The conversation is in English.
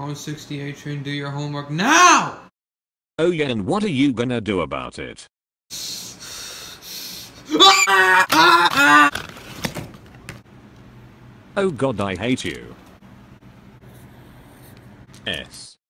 on the 68 train. Do your homework now! Oh yeah, and what are you gonna do about it? Oh god, I hate you. S.